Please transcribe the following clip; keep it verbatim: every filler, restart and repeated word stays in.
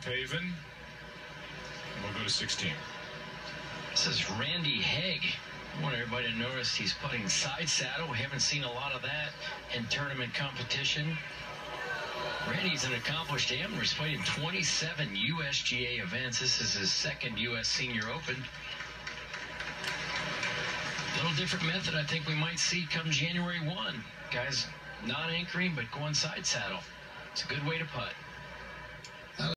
Haven. And we'll go to sixteen. This is Randy Haag. I want everybody to notice he's putting side saddle. We haven't seen a lot of that in tournament competition. Randy's an accomplished amateur. He's played in twenty-seven U S G A events. This is his second U S Senior Open. A little different method I think we might see come January first. Guys not anchoring, but going side saddle. It's a good way to putt.